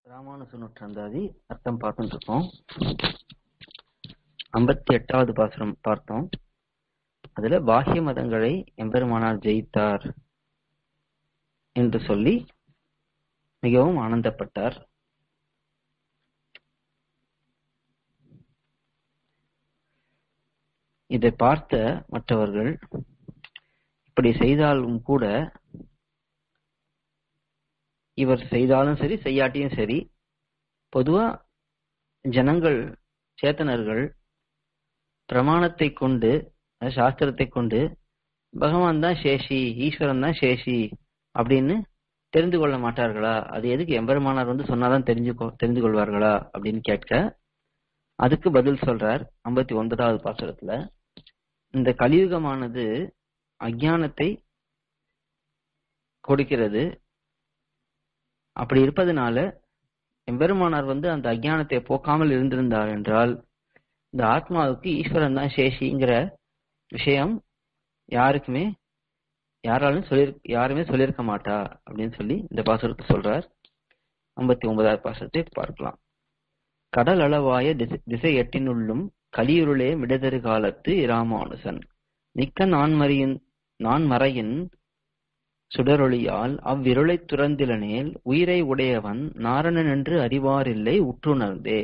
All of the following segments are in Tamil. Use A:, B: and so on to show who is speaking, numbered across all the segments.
A: ராமானுஜ நூற்றாந்தாதி அர்த்தம் பார்த்துட்டு இருக்கோம். 58வது பாசுரம் பார்த்தோம். அதுல பாஹ்ய மதங்களை எம்பெருமானார் ஜெயித்தார் என்று சொல்லி மிகவும் ஆனந்தப்பட்டார். இதை பார்த்த மற்றவர்கள் இப்படி செய்தாலும் கூட, இவர் செய்தாலும் சரி செய்யாட்டியும் சரி, பொதுவா ஜனங்கள் சேத்தனர்கள் பிரமாணத்தை கொண்டு, சாஸ்திரத்தை கொண்டு பகவான் தான் சேஷி, ஈஸ்வரன் தான் சேஷி அப்படின்னு தெரிந்து கொள்ள மாட்டார்களா? அது எதுக்கு எம்பெருமானார் சொன்னாதான் தெரிந்து கொள்வார்களா அப்படின்னு கேட்க, அதுக்கு பதில் சொல்றார் 59வது பாசுரத்துல. இந்த கலியுகமானது அஞ்ஞானத்தை கொடுக்கிறது. அப்படி இருப்பதனால எம்பெருமானார் அந்த அஞ்ஞானத்தை போக்காமல் இருந்திருந்தார் என்றால், இந்த ஆத்மாவுக்கு ஈஸ்வரன் தான் சேஷிங்கிற விஷயம் யாருமே சொல்லியிருக்க மாட்டா அப்படின்னு சொல்லி இந்த பாசுரத்தை சொல்றார். 59வது பாசுரத்தை பார்க்கலாம். கடல் அளவாய திசை எட்டினுள்ளும் கலியுருளே மிடதரு காலத்து இராமானுசன் மிக்க நான்மறையின் சுடரொளியால் அவ்விருளை துறந்திலனேல் உயிரை உடையவன் நாரணன் என்று அறிவாரில்லை உற்றுணர்ந்தே.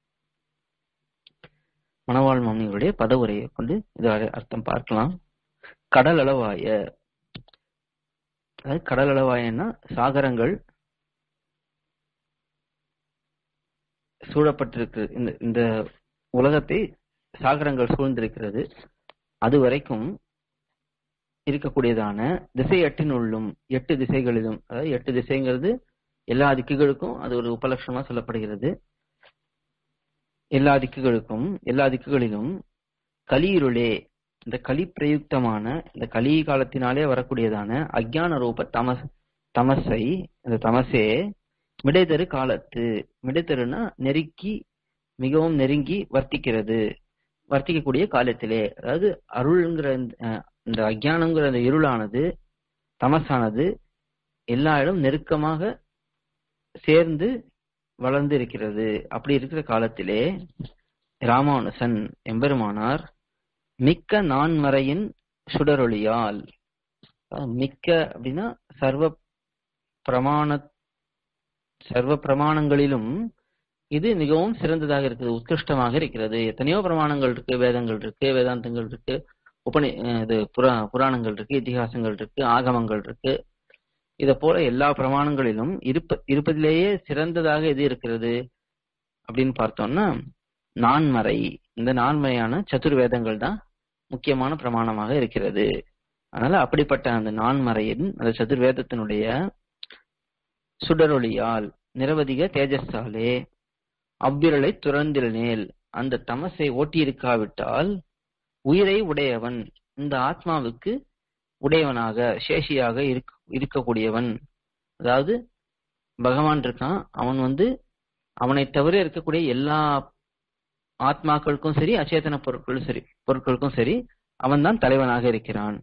A: மணவாள் மாமனிகளுடைய பதவுரையை கொண்டு இது அர்த்தம் பார்க்கலாம். கடல் அளவாய, அதாவது கடல் அளவாயன்னா சாகரங்கள் சூழப்பட்டிருக்கு. இந்த உலகத்தை சாகரங்கள் சூழ்ந்திருக்கிறது. அது வரைக்கும் இருக்கக்கூடியதான திசை எட்டினுள்ளும், 8 திசைகளிலும், அதாவது 8 திசைங்கிறது எல்லா திக்குகளுக்கும் அது ஒரு உபலட்சணமா சொல்லப்படுகிறது. எல்லா திக்குகளிலும் கலியிருளே, இந்த கலி பிரயுக்தமான இந்த கலி காலத்தினாலே வரக்கூடியதான அஞ்ஞான ரூப தமசை, இந்த தமசே மிடைதரு காலத்து, மிடைதருன்னா நெருக்கி, மிகவும் நெருங்கி வர்த்திக்கக்கூடிய காலத்திலே, அதாவது அருள்ங்கிற இந்த அஞ்ஞானம்ங்கிற அந்த இருளானது, தமசானது எல்லா இடம் நெருக்கமாக சேர்ந்து வளர்ந்து இருக்கிறது. அப்படி இருக்கிற காலத்திலே ராமானுசன் எம்பெருமானார் மிக்க நான்மறையின் சுடரொளியால், மிக்க அப்படின்னா சர்வ பிரமாணங்களிலும் இது மிகவும் சிறந்ததாக இருக்குது, உத்கிருஷ்டமாக இருக்கிறது. எத்தனையோ பிரமாணங்கள் இருக்கு, வேதங்கள் இருக்கு, வேதாந்தங்கள் இருக்கு, புராணங்கள் இருக்கு, இதிகாசங்கள் இருக்கு, ஆகமங்கள் இருக்கு. இத போல எல்லா பிரமாணங்களிலும் இருப்பதிலேயே சிறந்ததாக எது இருக்கிறது அப்படின்னு பார்த்தோம்னா நான்மறை. இந்த நான்மறையான சதுர்வேதங்கள் தான் முக்கியமான பிரமாணமாக இருக்கிறது. அதனால அப்படிப்பட்ட அந்த நான்மறையின், அந்த சதுர்வேதத்தினுடைய சுடரொளியால், நிரவதிக தேஜஸாலே அவ்விரலை துறந்திலனேல், அந்த தமசை ஓட்டி இருக்காவிட்டால் உயிரை உடையவன், இந்த ஆத்மாவுக்கு உடையவனாக சேஷியாக இருக்கக்கூடியவன், அதாவது பகவான் இருக்கான், அவன் அவனை தவிர இருக்கக்கூடிய எல்லா ஆத்மாக்களுக்கும் சரி, அச்சேதன பொருட்களுக்கும் சரி அவன் தான் தலைவனாக இருக்கிறான்.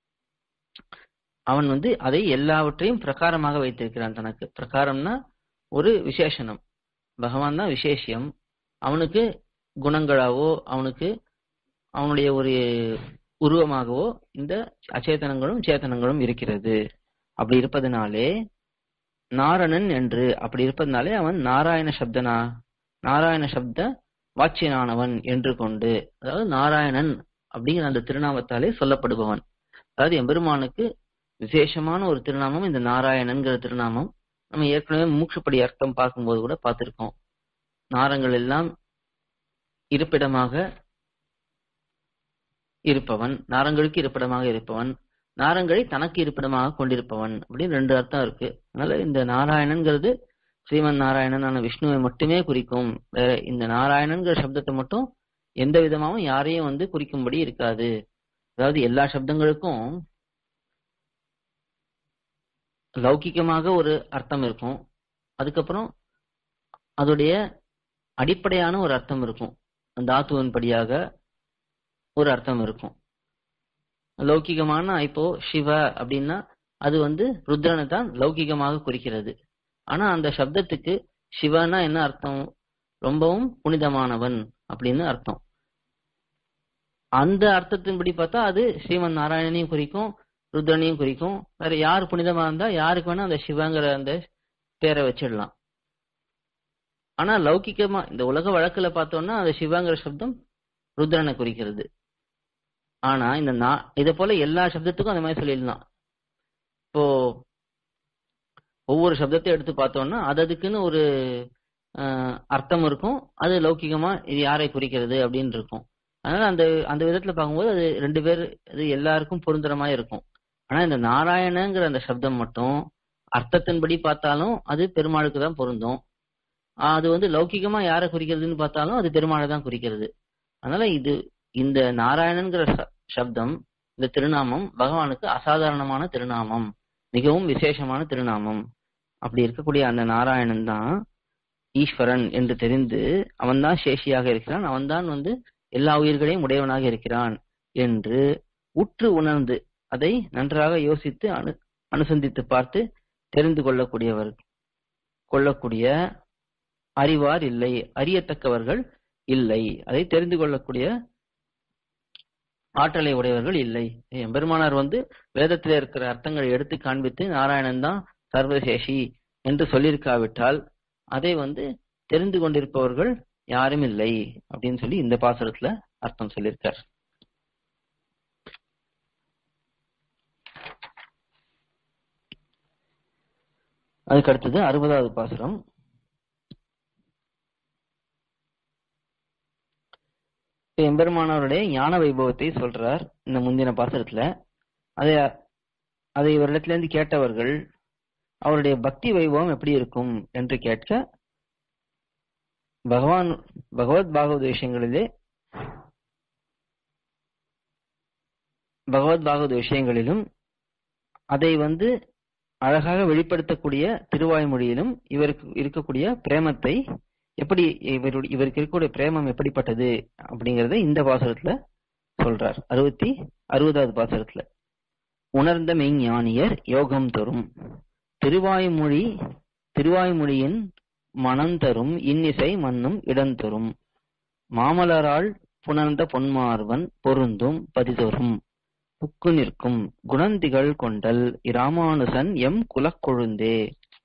A: அவன் அதை எல்லாவற்றையும் பிரகாரமாக வைத்திருக்கிறான். தனக்கு பிரகாரம்னா ஒரு விசேஷனம், பகவான் தான் விசேஷம். அவனுக்கு குணங்களாவோ அவனுடைய ஒரு உருவமாகவோ இந்த அச்சேதனங்களும் சேத்தனங்களும் இருக்கிறது. அப்படி இருப்பதனாலே நாரணன் என்று, அப்படி இருப்பதனாலே அவன் நாராயண சப்த வாச்சியனானவன் என்று கொண்டு, அதாவது நாராயணன் அப்படிங்கிற அந்த திருநாமத்தாலே சொல்லப்படுபவன். அதாவது எம்பெருமானுக்கு விசேஷமான ஒரு திருநாமம் இந்த நாராயணன்கிற திருநாமம். நம்ம ஏற்கனவே மூக்ஷப்படி அர்த்தம் பார்க்கும்போது கூட பார்த்திருக்கோம். நாரங்கள் எல்லாம் இருப்பிடமாக இருப்பவன், நாரங்களுக்கு இருப்பிடமாக இருப்பவன், நாரங்களை தனக்கு இருப்பிடமாக கொண்டிருப்பவன் அப்படின்னு 2 அர்த்தம் இருக்கு. அதனால இந்த நாராயணன்கிறது ஸ்ரீமன் நாராயணனான விஷ்ணுவை மட்டுமே குறிக்கும். வேற இந்த நாராயணன்கிற சப்தத்தை மட்டும் எந்த விதமாகவும் யாரையும் குறிக்கும்படி இருக்காது. அதாவது எல்லா சப்தங்களுக்கும் லௌகிகமாக ஒரு அர்த்தம் இருக்கும், அதுக்கப்புறம் அதோடைய அடிப்படையான ஒரு அர்த்தம் இருக்கும், தாத்துவின் படியாக ஒரு அர்த்தம் இருக்கும். லௌகிகமான இப்போ சிவ அப்படின்னா அது ருத்ரனை தான் லௌகிகமாக குறிக்கிறது. ஆனா அந்த சப்தத்துக்கு சிவனா என்ன அர்த்தம்? ரொம்பவும் புனிதமானவன் அப்படின்னு அர்த்தம். அந்த அர்த்தத்தின்படி பார்த்தா அது ஸ்ரீமன் நாராயணனையும் குறிக்கும், ருத்ரனையும் குறிக்கும். வேற யார் புனிதமா இருந்தா யாருக்கு வேணா அந்த சிவங்கிற அந்த பேரை வச்சிடலாம். ஆனா லௌகிக்கமா இந்த உலக வழக்குல பார்த்தோம்னா அந்த சிவங்கிற சப்தம் ருத்ரனை குறிக்கிறது. ஆனா இந்த இதை போல எல்லா சப்தத்துக்கும் அந்த மாதிரி சொல்லிடலாம். இப்போ ஒவ்வொரு சப்தத்தையும் எடுத்து பார்த்தோம்னா அதுக்குன்னு ஒரு அர்த்தம் இருக்கும். அது லௌகிகமா இது யாரை குறிக்கிறது அப்படின்னு இருக்கும். அதனால அந்த அந்த விதத்துல பார்க்கும்போது அது ரெண்டு பேர் அது எல்லாருக்கும் பொருந்துற மாதிரி இருக்கும். ஆனா இந்த நாராயணங்கிற அந்த சப்தம் மட்டும் அர்த்தத்தின்படி பார்த்தாலும் அது பெருமாளுக்கு தான் பொருந்தும். அது வந்து லௌகிகமா யாரை குறிக்கிறதுன்னு பார்த்தாலும் அது பெருமாளை தான் குறிக்கிறது. அதனால இந்த நாராயணன்கிற சப்தம், இந்த திருநாமம் பகவானுக்கு அசாதாரணமான திருநாமம், மிகவும் விசேஷமான திருநாமம். அப்படி இருக்கக்கூடிய அந்த நாராயணன் தான் ஈஸ்வரன் என்று தெரிந்து அவன்தான் சேஷியாக இருக்கிறான், அவன்தான் வந்து எல்லா உயிர்களையும் உடையவனாக இருக்கிறான் என்று உற்று உணர்ந்து அதை நன்றாக யோசித்து அனுசந்தித்து பார்த்து தெரிந்து கொள்ளக்கூடிய அறிவார் இல்லை, அறியத்தக்கவர்கள் இல்லை, அதை தெரிந்து கொள்ளக்கூடிய ஆற்றலை உடையவர்கள் இல்லை. எம்பெருமானார் வந்து வேதத்தில் இருக்கிற அர்த்தங்களை எடுத்து காண்பித்து நாராயணன் தான் சர்வசேஷி என்று சொல்லியிருக்காவிட்டால் அதை வந்து தெரிந்து கொண்டிருப்பவர்கள் யாரும் இல்லை அப்படின்னு சொல்லி இந்த பாசுரத்துல அர்த்தம் சொல்லியிருக்கார். அதுக்கு அடுத்தது 60வது பாசுரம். எம்பெருமானவருடைய ஞான வைபவத்தை சொல்றார் இந்த முந்தின பாசுரத்துல. அதை இவரிடத்துல இருந்து கேட்டவர்கள் அவருடைய பக்தி வைபவம் எப்படி இருக்கும் என்று கேட்க பகவத் பாகவத விஷயங்களிலும் அதை வந்து அழகாக வெளிப்படுத்தக்கூடிய திருவாய்மொழியிலும் இவருக்கு இருக்கக்கூடிய பிரேமத்தை எப்படி இவருக்கு இருக்கக்கூடிய பிரேமம் எப்படிப்பட்டது அப்படிங்கறத இந்த பாசுரத்துல சொல்றார். 60வது பாசுரத்துல உணர்ந்த மெய்ஞானியர் யோகம் தரும் திருவாய்மொழியின் மனம் தரும் இன்னிசை மன்னும் இடம் தரும் மாமலரால் புணர்ந்த பொன்மார்வன் பொருந்தும் பதிதொரும் புக்கு நிற்கும் குணந்திகள் கொண்டல் இராமானுசன் எம் குலக்கொழுந்தே.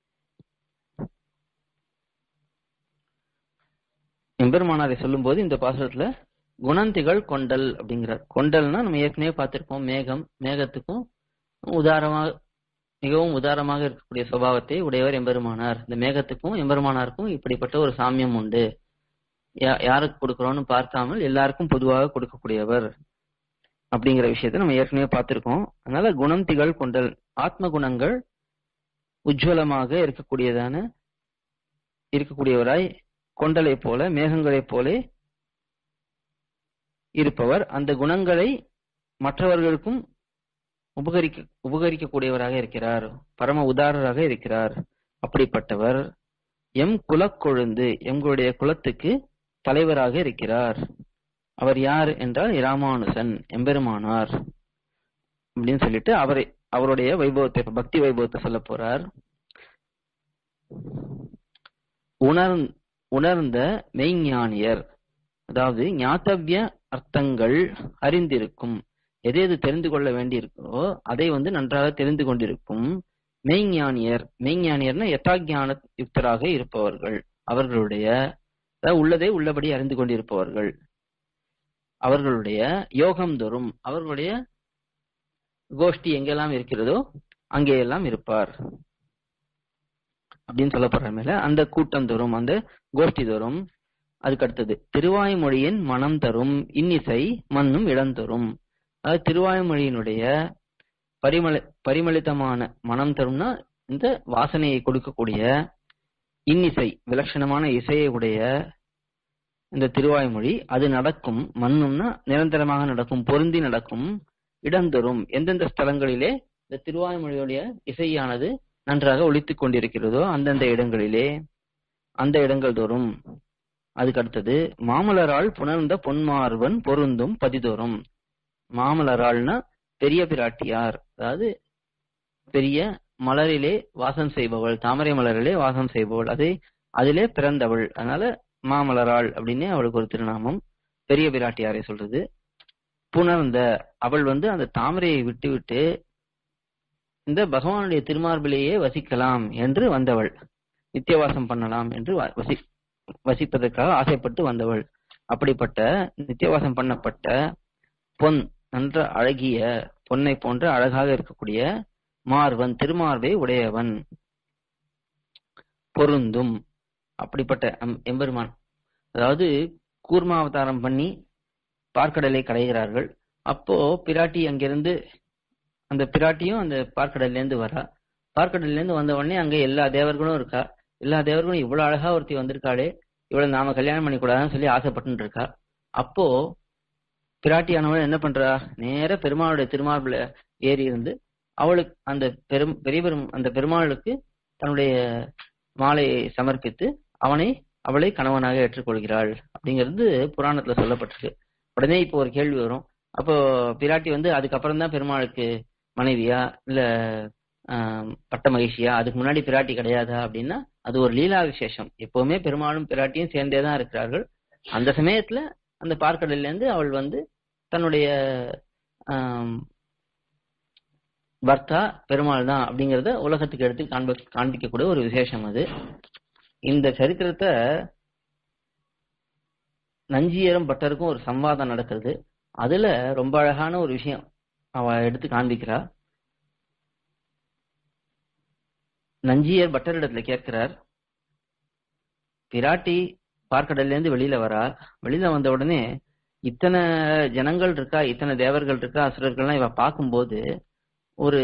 A: எம்பெருமானாரை சொல்லும் போது இந்த பாசுரத்துல குணந்திகள் கொண்டல் அப்படிங்கிறார். கொண்டல்னா நம்ம ஏற்கனவே பார்த்திருப்போம், மேகத்துக்கும் மிகவும் உதாரமாக இருக்கக்கூடிய சுபாவத்தை உடையவர் எம்பெருமானார். இந்த மேகத்துக்கும் எம்பெருமானாருக்கும் இப்படிப்பட்ட ஒரு சாமியம் உண்டு. யாருக்கு கொடுக்கிறோம்னு பார்க்காமல் எல்லாருக்கும் பொதுவாக கொடுக்கக்கூடியவர் அப்படிங்கிற விஷயத்த நம்ம ஏற்கனவே பார்த்திருக்கோம். அதனால குணம் திகழ் கொண்டல், ஆத்ம குணங்கள் உஜ்வலமாக இருக்கக்கூடியவராய் கொண்டலை போல மேகங்களை போல இருப்பவர். அந்த குணங்களை மற்றவர்களுக்கும் உபகரிக்கக்கூடியவராக இருக்கிறார், பரம உதாரராக இருக்கிறார். அப்படிப்பட்டவர் எம் குலக்கொழுந்து, எங்களுடைய குலத்துக்கு தலைவராக இருக்கிறார். அவர் யார் என்றால் இராமானுசன், எம்பெருமானார் அப்படின்னு சொல்லிட்டு அவருடைய வைபவத்தை, பக்தி வைபவத்தை சொல்ல போறார். உணர்ந்த மெய்ஞானியர், அதாவது ஞாத்தவ்ய அர்த்தங்கள் அறிந்திருக்கும், எது தெரிந்து கொள்ள வேண்டியிருக்கோ அதை வந்து நன்றாக தெரிந்து கொண்டிருக்கும் மெய்ஞானியர்னா யதாஞான யுக்தராக இருப்பவர்கள், அவர்களுடைய உள்ளதை உள்ளபடி அறிந்து கொண்டிருப்பவர்கள், அவர்களுடைய யோகம் தோறும், அவர்களுடைய கோஷ்டி எங்கெல்லாம் இருக்கிறதோ அங்கேயெல்லாம் இருப்பார் அப்படின்னு சொல்ல போற மேல அந்த கூட்டம் தோறும், அந்த கோஷ்டி தோறும். அதுக்கு அடுத்தது திருவாய்மொழியின் மனம் தரும் இன்னிசை மன்னும் இடம் தரும். அதாவது திருவாய்மொழியினுடைய பரிமளித்தமான மனம் தரும்னா இந்த வாசனையை கொடுக்கக்கூடிய, இன்னிசை விலட்சணமான இசையை உடைய இந்த திருவாய்மொழி அது நடக்கும், மன்னும்னா நிரந்தரமாக நடக்கும், பொருந்தி நடக்கும், இடம் தரும், எந்தெந்த ஸ்தலங்களிலே இந்த திருவாய்மொழியுடைய இசையானது நன்றாக ஒலித்துக் கொண்டிருக்கிறதோ அந்தந்த இடங்களிலே அந்த இடங்கள் தோறும். அதுக்கு அடுத்தது மாமலரால் புணர்ந்த பொன்மார்வன் பொருந்தும் பதிதோறும். மாமலரால்னா பெரிய பிராட்டியார், அதாவது பெரிய மலரிலே வாசம் செய்பவள், தாமரை மலரிலே வாசம் செய்பவள், அதிலே பிறந்தவள், அதனால மாமலராள் அப்படின்னு அவளுக்கு ஒரு திருநாமம். பெரிய பிராட்டியாரை சொல்றது. புணர்ந்த, அவள் அந்த தாமரையை விட்டு விட்டு இந்த பகவானுடைய திருமார்பிலேயே வசிக்கலாம் என்று வந்தவள், நித்தியவாசம் பண்ணலாம் என்று வசிப்பதற்காக ஆசைப்பட்டு வந்தவள். அப்படிப்பட்ட நித்தியவாசம் பண்ணப்பட்ட பொன், நன்ற அழகிய பொன்னை போன்ற அழகாக இருக்கக்கூடிய மார்வன், திருமார்பை உடையவன், பொருந்தும். அப்படிப்பட்ட எம்பெருமான், அதாவது கூர்மாவதாரம் பண்ணி பார்க்கடலை கடைகிறார்கள். அப்போ பிராட்டி அங்கிருந்து, அந்த பிராட்டியும் அந்த பார்க்கடல்ல இருந்து வரா. பார்க்கடல்ல இருந்து வந்த உடனே அங்க எல்லா தேவர்களும் இருக்கா. எல்லா தேவர்களும் இவ்வளவு அழகா ஒருத்தி வந்திருக்காளே, இவ்வளவு நாம கல்யாணம் பண்ணி கூடாதுன்னு சொல்லி ஆசைப்பட்டு இருக்கா. அப்போ பிராட்டியானவள் என்ன பண்றா, நேர பெருமாளுடைய திருமார்புல ஏறி இருந்து அவளுக்கு அந்த அந்த பெருமாளுக்கு தன்னுடைய மாலையை சமர்ப்பித்து அவளை கணவனாக ஏற்றுக்கொள்கிறாள் அப்படிங்கிறது புராணத்துல சொல்லப்பட்டிருக்கு. உடனே இப்போ ஒரு கேள்வி வரும், அப்போ பிராட்டி அதுக்கப்புறம் தான் பெருமாளுக்கு மனைவியா இல்ல பட்ட மகிழ்ச்சியா, அதுக்கு முன்னாடி பிராட்டி கிடையாதா அப்படின்னா அது ஒரு லீலா விசேஷம். எப்பவுமே பெருமாளும் பிராட்டியும் சேர்ந்தேதான் இருக்கிறார்கள். அந்த சமயத்துல அந்த பார்க்கடல்ல இருந்து அவள் தன்னுடைய பர்த்தா பெருமாள் தான் அப்படிங்கறத உலகத்துக்கு எடுத்து காண்பிக்கக்கூடிய ஒரு விசேஷம் அது. இந்த சரித்திரத்தை நஞ்சியரும் பட்டருக்கும் ஒரு சம்வாதம் நடக்கிறது. அதுல ரொம்ப அழகான ஒரு விஷயம் அவ எடுத்து காண்பிக்கிறா. நஞ்சியர் பட்டரிடத்துல கேட்கிறார், பிராட்டி பார்க்கடல்ல இருந்து வெளியில வரா, வெளியில வந்த உடனே இத்தனை ஜனங்கள் இருக்கா, இத்தனை தேவர்கள் இருக்கா, அசுரர்கள்லாம் இவ பார்க்கும்போது ஒரு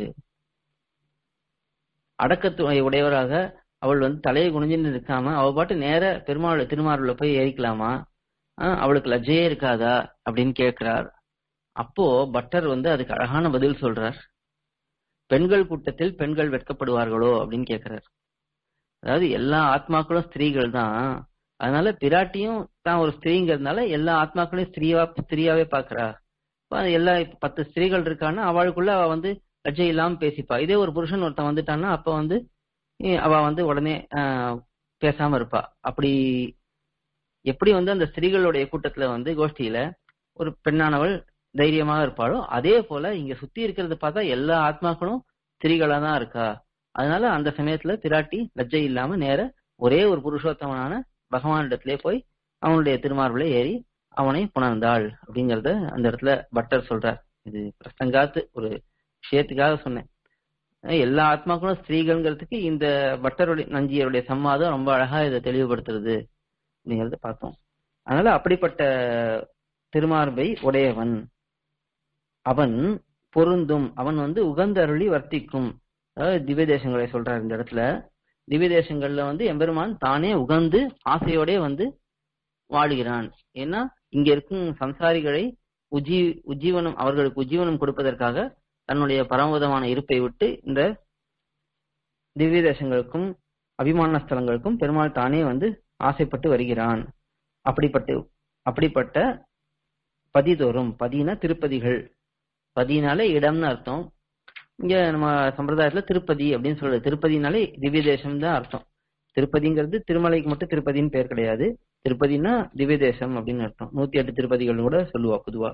A: அடக்கத்துவ உடையவராக அவள் தலையை குனிஞ்சுன்னு இருக்காம அவ பாட்டு நேர திருமார்புல போய் ஏறிக்கலாமா, அவளுக்கு லஜ்ஜையே இருக்காதா அப்படின்னு கேட்கிறார். அப்போ பட்டர் அதுக்கு அழகான பதில் சொல்றார். பெண்கள் கூட்டத்தில் பெண்கள் வெட்கப்படுவார்களோ அப்படின்னு கேட்கிறார். அதாவது எல்லா ஆத்மாக்களும் ஸ்திரீகள் தான், அதனால பிராட்டியும் தான் ஒரு ஸ்திரீங்கிறதுனால எல்லா ஆத்மாக்களையும் ஸ்திரீயாவே பாக்குறா. எல்லா 10 ஸ்திரீகள் இருக்கான்னா அவளுக்குள்ள அவ லஜ்ஜை இல்லாம பேசிப்பா. இதே ஒரு புருஷன் ஒருத்தன் வந்துட்டான்னா அப்ப அவ உடனே பேசாம இருப்பா. அப்படி எப்படி அந்த ஸ்திரீகளுடைய கூட்டத்துல கோஷ்டியில ஒரு பெண்ணானவள் தைரியமாக இருப்பாளோ அதே போல இங்க சுத்தி இருக்கிறத பார்த்தா எல்லா ஆத்மாக்களும் ஸ்திரீகளா தான் இருக்கா. அதனால அந்த சமயத்துல பிராட்டி லஜ்ஜை இல்லாம நேர ஒரே ஒரு புருஷோத்தமனான பகவானிடத்திலே போய் அவனுடைய திருமார்புல ஏறி அவனை புணர்ந்தாள் அப்படிங்கறத அந்த இடத்துல பட்டர் சொல்றார். இது பிரசங்காத்து ஒரு விஷயத்துக்காக சொன்னேன். எல்லா ஆத்மாக்களும் ஸ்திரீகள்ங்கிறதுக்கு இந்த பட்டருடைய நஞ்சியருடைய சம்வாதம் ரொம்ப அழகா இதை தெளிவுபடுத்துறது அப்படிங்கறத பார்த்தோம். அதனால அப்படிப்பட்ட திருமார்பை உடையவன் அவன், பொருந்தும் அவன் உகந்த அருளி வர்த்திக்கும். அதாவது திவ்ய தேசங்களை சொல்றார் இந்த இடத்துல. திவ்ய தேசங்கள்ல எம்பெருமான் தானே உகந்து ஆசையோட வாழுகிறான். ஏன்னா இங்க இருக்கும் சம்சாரிகளை உஜ்ஜீவனம், அவர்களுக்கு உஜ்ஜீவனம் கொடுப்பதற்காக தன்னுடைய பரமபதமான இருப்பை விட்டு இந்த திவ்ய தேசங்களுக்கும் அபிமான ஸ்தலங்களுக்கும் பெருமாள் தானே ஆசைப்பட்டு வருகிறான். அப்படிப்பட்ட பதிதோறும், பதினா திருப்பதிகள், பதினாலே இடம்னு அர்த்தம். இங்க நம்ம சம்பிரதாயத்துல திருப்பதி அப்படின்னு சொல்றது, திருப்பதினாலே திவ்ய தேசம் தான் அர்த்தம். திருப்பதிங்கிறது திருமலைக்கு மட்டும் திருப்பதின்னு பேர் கிடையாது. திருப்பதினா திவ்ய தேசம் அப்படின்னு அர்த்தம். 108 திருப்பதிகள் கூட சொல்லுவா பொதுவா.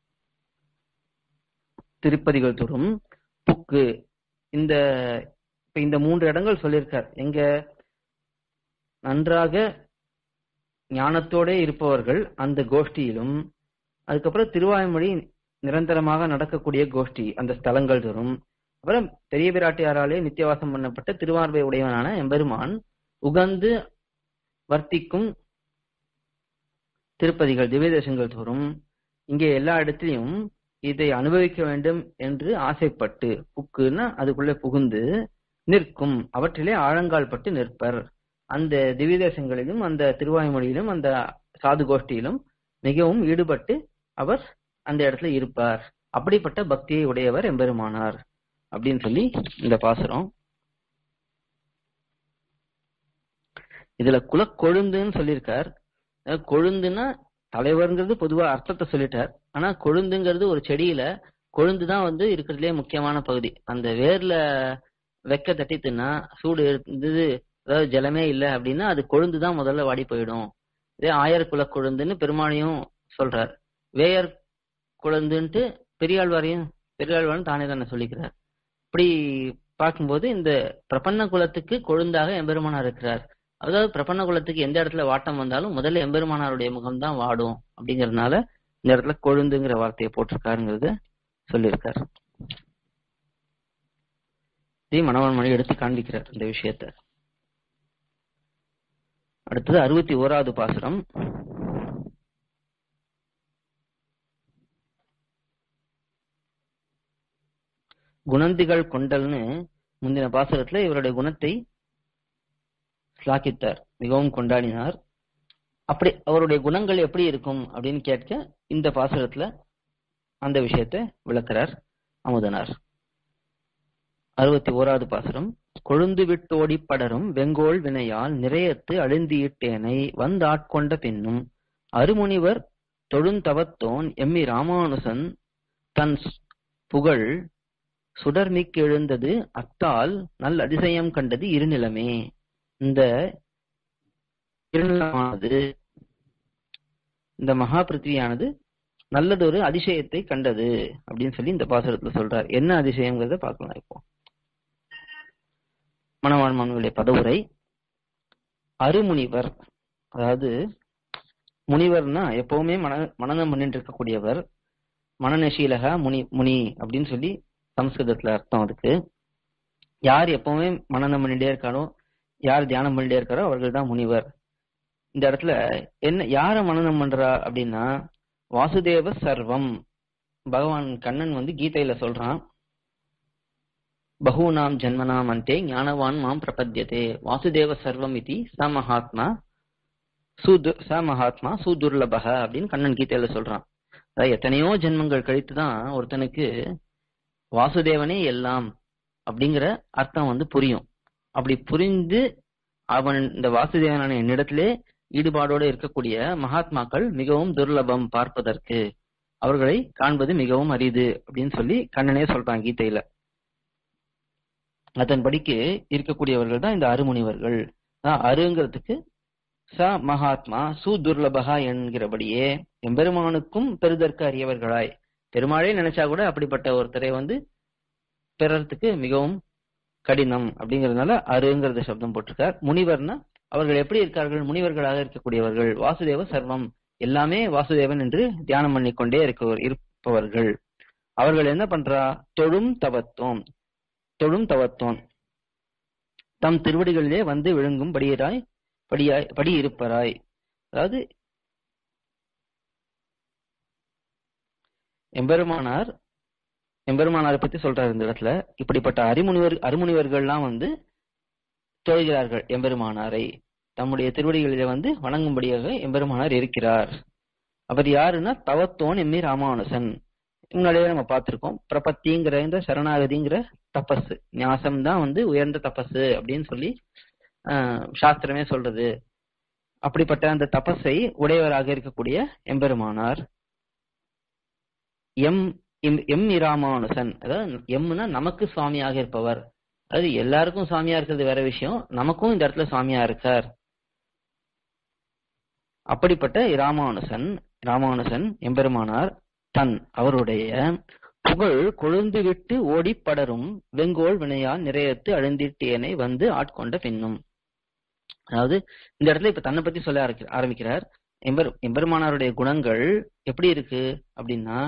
A: திருப்பதிகள் தோறும் புக்கு, இந்த 3 இடங்கள் சொல்லியிருக்கார். எங்க நன்றாக ஞானத்தோட இருப்பவர்கள் அந்த கோஷ்டியிலும், அதுக்கப்புறம் திருவாய்மொழி நிரந்தரமாக நடக்கக்கூடிய கோஷ்டி அந்த ஸ்தலங்கள் தோறும், அப்புறம் பெரிய பிராட்டியாராலே நித்தியவாசம் பண்ணப்பட்ட திருமார்பை உடையவனான எம்பெருமான் உகந்து வர்த்திக்கும் திருப்பதிகள் திவ்ய தேசங்கள் தோறும் இங்கே எல்லா இடத்திலையும் இதை அனுபவிக்க வேண்டும் என்று ஆசைப்பட்டு, புக்குன்னா அதுக்குள்ளே புகுந்து நிற்கும், அவற்றிலே ஆழங்கால் பட்டு நிற்பர். அந்த திவ்ய தேசங்களிலும் அந்த திருவாய்மொழியிலும் அந்த சாது கோஷ்டியிலும் மிகவும் ஈடுபட்டு அவர் அந்த இடத்துல இருப்பார். அப்படிப்பட்ட பக்தியை உடையவர் எம்பெருமானார் அப்படின்னு சொல்லி இந்த பாசுரம். இதுல குலக்கொழுந்துன்னு சொல்லியிருக்கார். கொழுந்துன்னா தலைவர்ங்கிறது பொதுவா அர்த்தத்தை சொல்லிட்டார். ஆனா கொழுந்துங்கிறது ஒரு செடியில கொழுந்துதான் இருக்கிறதுலே முக்கியமான பகுதி. அந்த வேர்ல வெக்க தட்டித்துன்னா சூடு இருந்தது அதாவது ஜலமே இல்லை அப்படின்னா அது கொழுந்துதான் முதல்ல வாடி போயிடும். இதே ஆயர் குல கொழுந்துன்னு பெருமாளையும் சொல்றார். வேயர் கொழுந்துன்ட்டு பெரியாழ்வாரும் தானே தானே சொல்லிக்கிறார். இப்படி பார்க்கும்போது இந்த பிரபன்ன குலத்துக்கு கொழுந்தாக எம்பெருமானார் இருக்கிறார். அதாவது பிரபன்ன குலத்துக்கு எந்த இடத்துல வாட்டம் வந்தாலும் முதல்ல எம்பெருமானாருடைய முகம்தான் வாடும். அப்படிங்கறதுனால இந்த இடத்துல கொழுந்துங்கிற வார்த்தையை போட்டிருக்காருங்கிறத சொல்லியிருக்காரு. மணவாளன் மணி எடுத்து காண்பிக்கிறார் இந்த விஷயத்த. அடுத்தது 61வது பாசுரம். குணந்திகள் கொண்டல்னு முந்தின பாசுரத்துல இவருடைய குணத்தை ஸ்லாகித்தார், மிகவும் கொண்டாடினார். அப்படி அவருடைய குணங்கள் எப்படி இருக்கும் அப்படின்னு கேட்க இந்த பாசுரத்துல அந்த விஷயத்தை விளக்கிறார் அமுதனார். 61வது பாசுரம். கொழுந்து விட்டோடி படரும் வெங்கோல் வினையால் நிறையத்து அழுந்தியிட்டேனை வந்தாட்கொண்ட பின்னும் அருமுனிவர் தொழுந்தவத்தோன் எம்மி ராமானுசன் தன் புகழ் சுடர்மிக்கு எழுந்தது அத்தால் நல் அதிசயம் கண்டது இருநிலமே. இந்த இருநிலமானது, இந்த மகா பிருத்திவியானது நல்லதொரு அதிசயத்தை கண்டது அப்படின்னு சொல்லி இந்த பாசுரத்துல சொல்றார். என்ன அதிசயம்ங்கிறத பார்க்கலாம். இப்போ மணவாழ்மானுடைய பதவுரை. அருமுனிவர், அதாவது முனிவர்னா எப்பவுமே மனநம் பண்ணிட்டு இருக்கக்கூடியவர். மனநசீலகா முனி அப்படின்னு சொல்லி சம்ஸ்கிருதத்துல அர்த்தம் அதுக்கு. யார் எப்பவுமே மனநம் பண்ணிட்டே இருக்காரோ, யார் தியானம் பண்ணிட்டே இருக்காரோ அவர்கள் தான் முனிவர். இந்த இடத்துல என்ன யார மனநம் பண்றா அப்படின்னா வாசுதேவ சர்வம். பகவான் கண்ணன் கீதையில சொல்றான், பகூனாம் ஜன்மனாம் அந்தே ஞானவான் மாம் பிரபத்யதே வாசுதேவ சர்வம் இதி ச மகாத்மா சுதுர்லபக அப்படின்னு கண்ணன் கீதையில சொல்றான். அதாவது எத்தனையோ ஜென்மங்கள் கழித்துதான் ஒருத்தனுக்கு வாசுதேவனே எல்லாம் அப்படிங்கிற அர்த்தம் புரியும். அப்படி புரிந்து அவன் இந்த வாசுதேவனான என்னிடத்திலே ஈடுபாடோடு இருக்கக்கூடிய மகாத்மாக்கள் மிகவும் துர்லபம், பார்ப்பதற்கு அவர்களை காண்பது மிகவும் அரிது அப்படின்னு சொல்லி கண்ணனே சொல்றான் கீதையில. அதன்படிக்கு இருக்கக்கூடியவர்கள் தான் இந்த அருமுனிவர்கள். அருங்கிறதுக்கு ச மகாத்மா சுதுர்லபகா என்கிறபடியே எம்பெருமானுக்கும் பெறுதற்கு அறியவர்களாய், பெருமாளே நினைச்சா கூட அப்படிப்பட்ட ஒருத்தரை பெறறதுக்கு மிகவும் கடினம் அப்படிங்கறதுனால அருங்கிறத சப்தம் போட்டிருக்கார். முனிவர்னா அவர்கள் எப்படி இருக்கார்கள்? முனிவர்களாக இருக்கக்கூடியவர்கள். வாசுதேவ சர்வம், எல்லாமே வாசுதேவன் என்று தியானம் பண்ணிக்கொண்டே இருப்பவர்கள். அவர்கள் என்ன பண்றா? தொழும் தவத்தோன் தம் திருவடிகளிலே விழுங்கும் படி இருப்பராய். அதாவது எம்பெருமானாரை பத்தி சொல்றாரு இந்த இடத்துல. இப்படிப்பட்ட அருமுனிவர்கள்லாம் தொழுகிறார்கள் எம்பெருமானாரை. தம்முடைய திருவடிகளிலே வணங்கும்படியாக எம்பெருமானார் இருக்கிறார். அவர் யாருன்னா தவத்தோன் எம்மி ராமானுசன். முன்னாடியே நம்ம பார்த்திருக்கோம். பிரபத்திங்கிற இந்த சரணாகதிங்கிற தபஸ் ஞாசம் தான் உயர்ந்த தபஸ் அப்படின்னு சொல்லி சாஸ்திரமே சொல்றது. அப்படிப்பட்ட அந்த தபஸை உடையவராக இருக்கக்கூடிய எம்பெருமானார் எம் இராமானுசன். அதாவது எம்னா நமக்கு சுவாமியாக இருப்பவர். அது எல்லாருக்கும் சுவாமியா இருக்கிறது வேற விஷயம், நமக்கும் இந்த இடத்துல சுவாமியா இருக்கார். அப்படிப்பட்ட ராமானுசன் எம்பெருமானார் தன் அவருடைய புகழ் கொழுந்து விட்டு ஓடி படரும் வெங்கோல் வினையால் நிறையத்து அழுந்திட்டேனை ஆட்கொண்ட பின்னும். அதாவது இந்த இடத்துல இப்ப தன்னை பத்தி சொல்ல ஆரம்பிக்கிறார். எம்பெருமானாருடைய குணங்கள் எப்படி இருக்கு அப்படின்னா,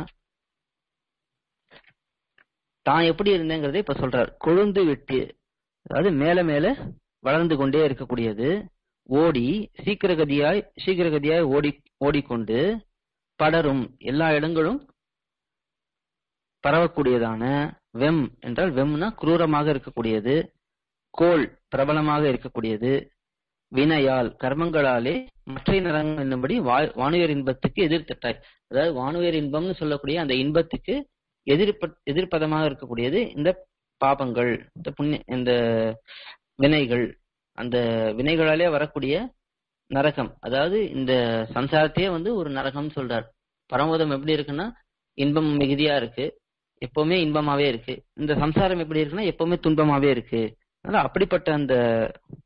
A: தான் எப்படி இருந்தேங்கிறத இப்ப சொல்றார். கொழுந்து விட்டு, அதாவது மேல மேல வளர்ந்து கொண்டே இருக்கக்கூடியது. ஓடி சீக்கிரகதியாய் ஓடிக்கொண்டு படரும், எல்லா இடங்களும் பரவக்கூடியதான. வெம் என்றால் வெம்னா குரூரமாக இருக்கக்கூடியது. கோல் பிரபலமாக இருக்கக்கூடியது. வினையால் கர்மங்களாலே மற்ற நரகம் என்னும்படி வானுயர் இன்பத்துக்கு எதிர்த்தட்டாய். அதாவது வானுயர் இன்பம்னு சொல்லக்கூடிய அந்த இன்பத்துக்கு எதிர்ப்பதமாக இருக்கக்கூடியது இந்த பாபங்கள், இந்த வினைகள். அந்த வினைகளாலே வரக்கூடிய நரகம், அதாவது இந்த சம்சாரத்தையே ஒரு நரகம் சொல்றார். பரமோதம் எப்படி இருக்குன்னா இன்பம் மிகுதியா இருக்கு, எப்பவுமே இன்பமாவே இருக்கு. இந்த சம்சாரம் எப்படி இருக்குன்னா எப்பவுமே துன்பமாவே இருக்கு. அதனால அப்படிப்பட்ட அந்த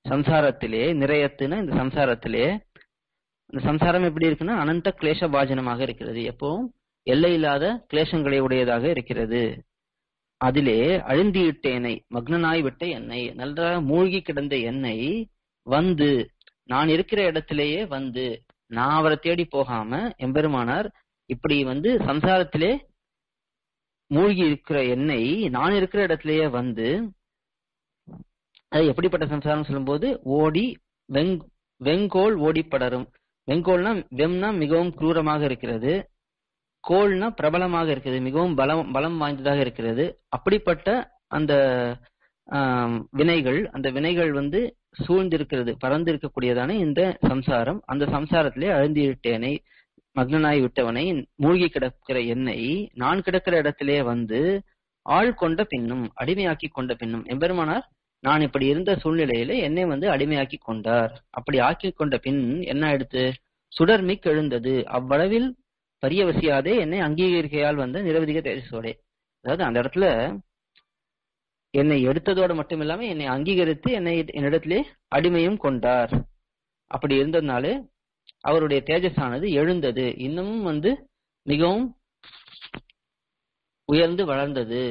A: சம்சாரத்திலே நிறையத்துனா இந்த சம்சாரத்திலே, இந்த சம்சாரம் எப்படி இருக்குன்னா அனந்த கிளேச பாஜனமாக இருக்கிறது, எப்பவும் எல்லை இல்லாத கிளேசங்களை உடையதாக இருக்கிறது. அதிலே அழுந்தியிட்டேனை மக்னனாய் விட்ட என்னை, நன்றாக மூழ்கி கிடந்த என்னை வந்து நான் இருக்கிற இடத்திலேயே வந்து, நான் அவரை தேடி போகாம எம்பெருமானார் இப்படி வந்து சம்சாரத்திலே மூழ்கி இருக்கிற என்னை நான் இருக்கிற இடத்திலேயே வந்து, அது எப்படிப்பட்ட சம்சாரம் சொல்லும்போது ஓடி வெங்கோல் ஓடி படரும். வெங்கோல்னா வெம்னா மிகவும் கிரூரமாக இருக்கிறது, கோல்னா பிரபலமாக இருக்கிறது, மிகவும் பலம் வாய்ந்ததாக இருக்கிறது. அப்படிப்பட்ட அந்த வினைகள், அந்த வினைகள் வந்து சூழ்ந்திருக்கிறது, பறந்து இருக்கக்கூடியதான இந்த சம்சாரம். அந்த சம்சாரத்திலே அழுந்திட்டேனை மக்னனாய் விட்டவனை, மூழ்கி கிடக்கிற என்னை நான் கிடக்கிற இடத்திலே வந்து ஆள் கொண்ட பின்னும் அடிமையாக்கி கொண்ட பின்னும், எம்பெருமானார் நான் இப்படி இருந்த சூழ்நிலையில என்னை வந்து அடிமையாக்கி கொண்டார். அப்படி ஆக்கி கொண்ட பின் என்ன எடுத்து சுடர்மிக் எழுந்தது, அவ்வளவில் பரியவசியாதே என்னை அங்கீகரிக்கையால் வந்த நிரவதிக தேஜஸோடே. அதாவது அந்த இடத்துல என்னை எடுத்ததோடு மட்டும் இல்லாம என்னை அங்கீகரித்து என்னிடத்திலே அடிமையும் கொண்டார். அப்படி இருந்ததுனாலே அவருடைய தேஜஸானது எழுந்தது, இன்னமும் வந்து மிகவும் உயர்ந்து வளர்ந்தது.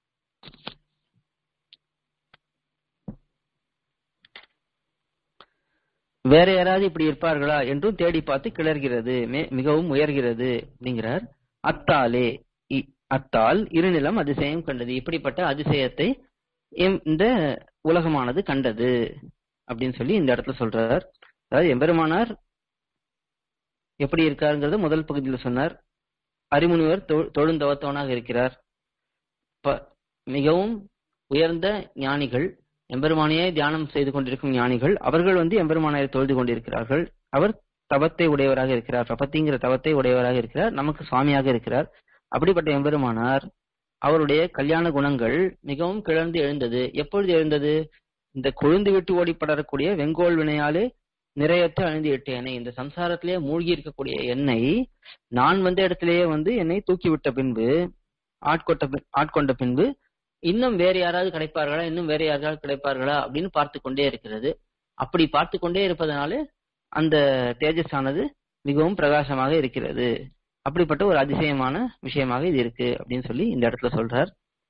A: வேற யாராவது இப்படி இருப்பார்களா என்றும் தேடி பார்த்து கிளர்கிறது, மிகவும் உயர்கிறது அப்படிங்கிறார். அத்தாலே அத்தால் இருநிலம் அதிசயம் கண்டது, இப்படிப்பட்ட அதிசயத்தை இந்த உலகமானது கண்டது அப்படின்னு சொல்லி இந்த இடத்துல சொல்றார். அதாவது எம்பெருமானார் எப்படி இருக்காருங்கிறத முதல் பகுதியில் சொன்னார். அரிமுனிவர் தொழுந்தவத்தவனாக இருக்கிறார். மிகவும் உயர்ந்த ஞானிகள், எம்பெருமானையே தியானம் செய்து கொண்டிருக்கும் ஞானிகள், அவர்கள் வந்து எம்பெருமானாரை தொழுது கொண்டிருக்கிறார்கள். அவர் தவத்தை உடையவராக இருக்கிறார், பிரபத்திங்கிற தவத்தை உடையவராக இருக்கிறார், நமக்கு சுவாமியாக இருக்கிறார். அப்படிப்பட்ட எம்பெருமானார் அவருடைய கல்யாண குணங்கள் மிகவும் கிளர்ந்து எழுந்தது. எப்பொழுது எழுந்தது? இந்த கொழுந்து விட்டு ஓடி படரக்கூடிய வெங்கோல் வினையாலே நிறையற்ற அழிந்து இட்டேனை, இந்த சம்சாரத்திலேயே மூழ்கி இருக்கக்கூடிய என்னை நான் வந்த இடத்திலேயே வந்து என்னை தூக்கிவிட்ட பின்பு, ஆட்கொண்ட பின்பு இன்னும் வேற யாராவது கிடைப்பார்களா, இன்னும் வேற யாராவது கிடைப்பார்களா அப்படின்னு பார்த்து கொண்டே இருக்கிறது. அப்படி பார்த்து கொண்டே இருப்பதனால அந்த தேஜஸானது மிகவும் பிரகாசமாக இருக்கிறது. அப்படிப்பட்ட ஒரு அதிசயமான விஷயமாக இது இருக்கு அப்படின்னு சொல்லி இந்த இடத்துல சொல்றார்.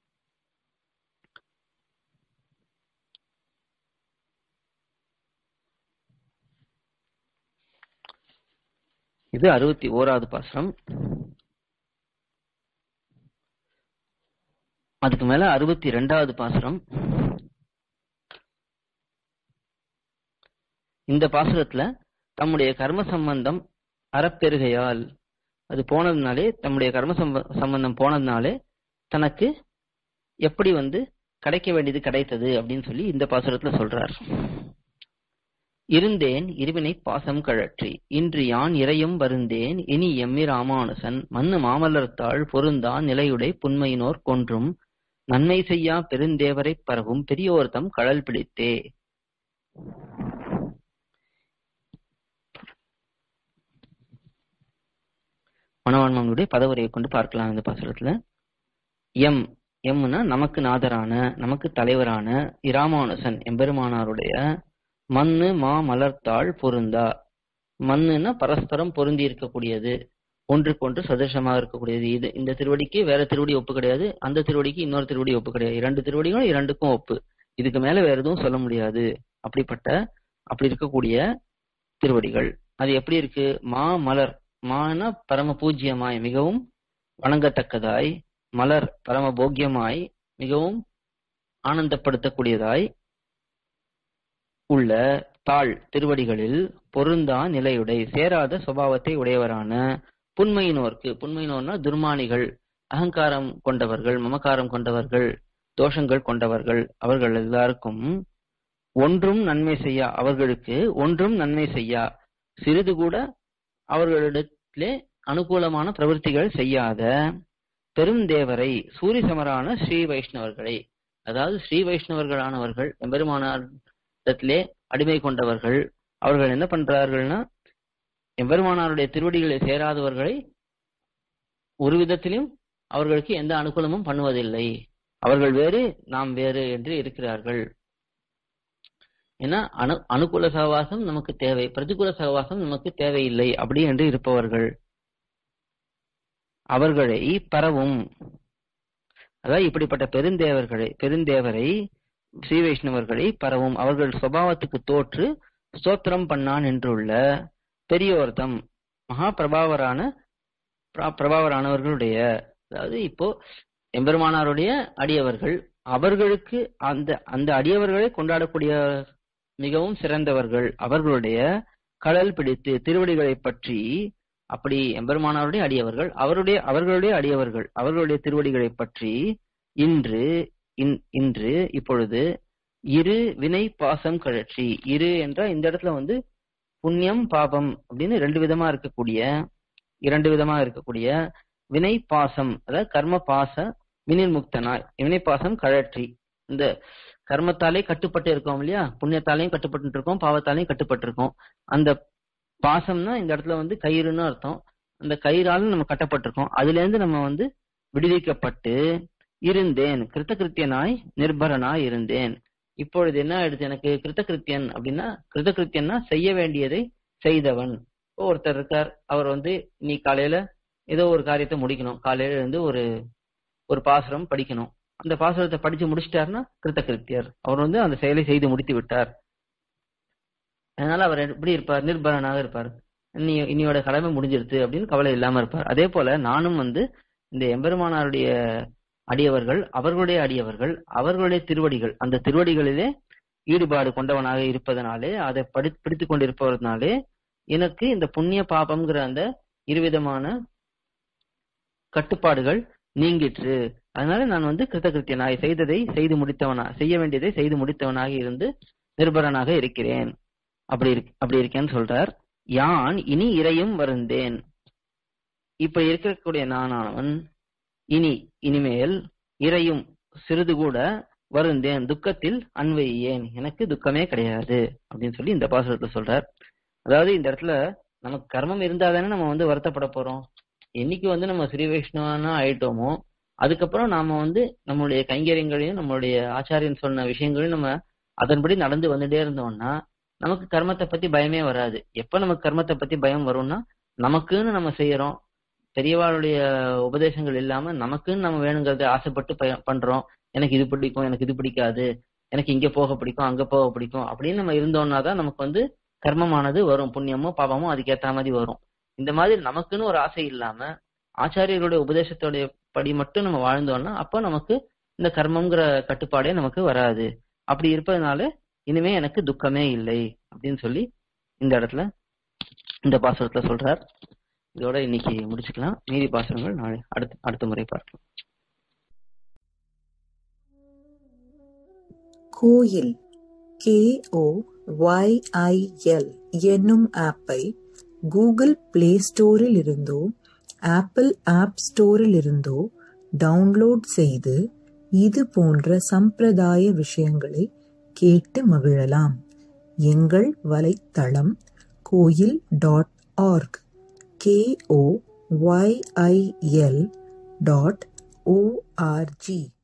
A: இது 61வது பாசுரம். அதுக்கு மேல 62வது பாசுரம். இந்த பாசுரத்துல தம்முடைய கர்ம சம்பந்தம் அறப்பெருகையால் அது போனதுனாலே, தம்முடைய கர்ம சம்பந்தம் போனதுனாலே தனக்கு எப்படி வந்து கிடைக்க வேண்டியது கிடைத்தது அப்படின்னு சொல்லி இந்த பாசுரத்துல சொல்றார். இருந்தேன் இருவினை பாசம் கழற்றி, இன்று யான் இறையும் வருந்தேன், இனி எம்மி ராமானுசன் மண்ணு மாமலர்த்தாள் பொருந்தான் நிலையுடை புன்மையினோர் கொன்றும் நன்மை செய்யா பெருந்தேவரை பரவும் பெரியோர்தம் கழல் பிடித்தே. மணவான்மனுடைய பதவுரையை கொண்டு பார்க்கலாம் இந்த பாசுரத்துல. எம்னா நமக்கு நாதரான, நமக்கு தலைவரான இராமானுசன் எம்பெருமானாருடைய மண்ணு மா மலர்த்தாள் பொருந்தா. மண்ணுன்னா பரஸ்பரம் பொருந்தி இருக்கக்கூடியது, ஒன்றுக்கொன்று சதிருஷமாக இருக்கக்கூடியது. இது இந்த திருவடிக்கு வேற திருவடி ஒப்பு கிடையாது, அந்த திருவடிக்கு இன்னொரு திருவடி ஒப்பு கிடையாது. இரண்டு திருவடிகளும் இரண்டுக்கும் ஒப்பு, இதுக்கு மேல வேற எதுவும் சொல்ல முடியாது. அப்படி இருக்கக்கூடிய திருவடிகள். அது எப்படி இருக்கு? மா மலர், மான பரம பூஜ்யமாய் மிகவும் வணங்கத்தக்கதாய், மலர் பரம போக்கியமாய் மிகவும் ஆனந்தப்படுத்தக்கூடியதாய் உள்ள தாள் திருவடிகளில் பொருந்தா நிலையுடை சேராத சுபாவத்தை உடையவரான புன்மையினோர்க்கு, புன்மையினோர்னா துர்மானிகள், அகங்காரம் கொண்டவர்கள், மமக்காரம் கொண்டவர்கள், தோஷங்கள் கொண்டவர்கள், அவர்கள் எல்லாருக்கும் ஒன்றும் நன்மை செய்யா, அவர்களுக்கு ஒன்றும் நன்மை செய்யா, சிறிது கூட அவர்களிடத்திலே அனுகூலமான பிரவൃத்திகள் செய்யாத பெருந்தேவரை சூரிசமரான ஸ்ரீ வைஷ்ணவர்களை, அதாவது ஸ்ரீ வைஷ்ணவர்களானவர்கள் எம்பெருமானாரிடத்திலே அடிமை கொண்டவர்கள், அவர்கள் என்ன பண்றார்கள்னா எம்பெருமானாருடைய திருவடிகளை சேராதவர்களை ஒரு விதத்திலும் அவர்களுக்கு எந்த அனுகூலமும் பண்ணுவதில்லை. அவர்கள் வேறு நாம் வேறு என்று இருக்கிறார்கள். ஏன்னா அனுகூல சகவாசம் நமக்கு தேவை, பிரதிகூல சகவாசம் நமக்கு தேவையில்லை அப்படி என்று இருப்பவர்கள் அவர்களை பரவும். அதாவது இப்படிப்பட்ட பெருந்தேவரை ஸ்ரீ வைஷ்ணவர்களை பரவும் அவர்கள் சுபாவத்துக்கு தோற்று ஸ்தோத்திரம் பண்ணான் என்றுள்ள பெரியோர்த்தம் மகா பிரபாவரானவர்களுடைய, அதாவது இப்போ எம்பெருமானாருடைய அடியவர்கள் அவர்களுக்கு அந்த அடியவர்களை கொண்டாடக்கூடிய மிகவும் சிறந்தவர்கள் அவர்களுடைய கடல் பிடித்து திருவடிகளை பற்றி, அப்படி எம்பெருமானாருடைய அடியவர்கள் அவர்களுடைய அடியவர்கள் அவர்களுடைய திருவடிகளை பற்றி இன்று இப்பொழுது இரு வினை பாசம் கழற்றி, இரு என்ற இந்த இடத்துல புண்ணியம் பாபம் அப்படின்னு இரண்டு விதமா இருக்கக்கூடிய வினை பாசம், அதாவது கர்ம பாச வினிர்முக்தனாய் வினை பாசம் கழற்றி, இந்த கர்மத்தாலே கட்டுப்பட்டு இருக்கோம் இல்லையா, புண்ணியத்தாலையும் கட்டுப்பட்டு இருக்கோம், பாவத்தாலையும் கட்டுப்பட்டு இருக்கோம். அந்த பாசம்னா இந்த இடத்துல கயிறுன்னு அர்த்தம். அந்த கயிறாலும் நம்ம கட்டப்பட்டிருக்கோம். அதுல இருந்து நம்ம விடுவிக்கப்பட்டு இருந்தேன், கிருத்தகிருத்தியனாய் நிர்பரனாய் இருந்தேன். இப்பொழுது என்ன ஆயிடுச்சு எனக்கு? கிருத்தகிருத்தியன் அப்படின்னா, கிருத்தகிருத்தியன்னா செய்ய வேண்டியதை செய்தவன். ஒருத்தர் இருக்கார், அவர் நீ காலையில ஏதோ ஒரு காரியத்தை முடிக்கணும், காலையில இருந்து ஒரு பாசுரம் படிக்கணும், அந்த பாசுரத்தை படிச்சு முடிச்சிட்டாருன்னா கிருத்தகிருத்தியர், அவர் அந்த செயலை செய்து முடித்து விட்டார். அதனால அவர் எப்படி இருப்பார்? நிர்பரனாக இருப்பார். இன்னையோட கடமை முடிஞ்சிருச்சு அப்படின்னு கவலை இல்லாம இருப்பார். அதே போல நானும் இந்த எம்பெருமானாருடைய அடியவர்கள் அவர்களுடைய திருவடிகள், அந்த திருவடிகளிலே ஈடுபாடு கொண்டவனாக இருப்பதனாலே, அதை பிடித்துக் கொண்டிருப்பதனாலே எனக்கு இந்த புண்ணிய பாபம்ங்கிற அந்த இருவிதமான கட்டுப்பாடுகள் நீங்கிற்று. அதனால நான் கிருத்தகிருத்தியனாய் செய்ய வேண்டியதை செய்து முடித்தவனாக இருந்து நிர்பரனாக இருக்கிறேன். அப்படி இருக்கேன்னு சொல்றார். யான் இனி இறையும் வருந்தேன். இப்ப இருக்கக்கூடிய நானானவன் இனிமேல் இறையும் சிறிது கூட வருந்தேன், துக்கத்தில் அன்வையேன், எனக்கு துக்கமே கிடையாது அப்படின்னு சொல்லி இந்த பாசுரத்தை சொல்றார். அதாவது இந்த இடத்துல நமக்கு கர்மம் இருந்தாதானே நம்ம வருத்தப்பட போறோம். என்னைக்கு நம்ம ஸ்ரீ வைஷ்ணவனா ஆயிட்டோமோ அதுக்கப்புறம் நாம நம்மளுடைய கைங்கரியங்களையும் நம்மளுடைய ஆச்சாரியன் சொன்ன விஷயங்களையும் நம்ம அதன்படி நடந்து வந்துட்டே இருந்தோம்னா நமக்கு கர்மத்தை பத்தி பயமே வராது. எப்ப நமக்கு கர்மத்தை பத்தி பயம் வரும்னா, நமக்குன்னு நம்ம செய்யறோம், பெரியவாளுடைய உபதேசங்கள் இல்லாம நமக்குன்னு நம்ம வேணுங்கிறத ஆசைப்பட்டு பண்றோம். எனக்கு இது பிடிக்கும், எனக்கு இது பிடிக்காது, எனக்கு இங்க போக பிடிக்கும், அங்க போக பிடிக்கும் அப்படின்னு நம்ம இருந்தோம்னா தான் நமக்கு கர்மமானது வரும், புண்ணியமோ பாவமோ அதுக்கேற்ற மாதிரி வரும். இந்த மாதிரி நமக்குன்னு ஒரு ஆசை இல்லாம ஆச்சாரியர்களுடைய உபதேசத்தோடைய படி மட்டும் நம்ம வாழ்ந்தோம்னா அப்ப நமக்கு இந்த கர்மம்ங்கிற கட்டுப்பாடே நமக்கு வராது. அப்படி இருப்பதனால இனிமே எனக்கு துக்கமே இல்லை அப்படின்னு சொல்லி இந்த இடத்துல இந்த பாசுரத்துல சொல்றார். இதோட இன்னைக்கு முடிச்சுக்கலாம். மீதி பாசுரங்கள் நாளை அடுத்த முறை பார்க்கலாம்.
B: கோயில் KOYIL என்னும் ஆப்பை கூகுள் பிளே ஸ்டோரில் இருந்தோ ஆப்பிள் ஆப் ஸ்டோரில் இருந்தோ டவுன்லோட் செய்து இது போன்ற சம்பிரதாய விஷயங்களை கேட்டு மகிழலாம். எங்கள் வலைத்தளம் koyil.org KOYIL.org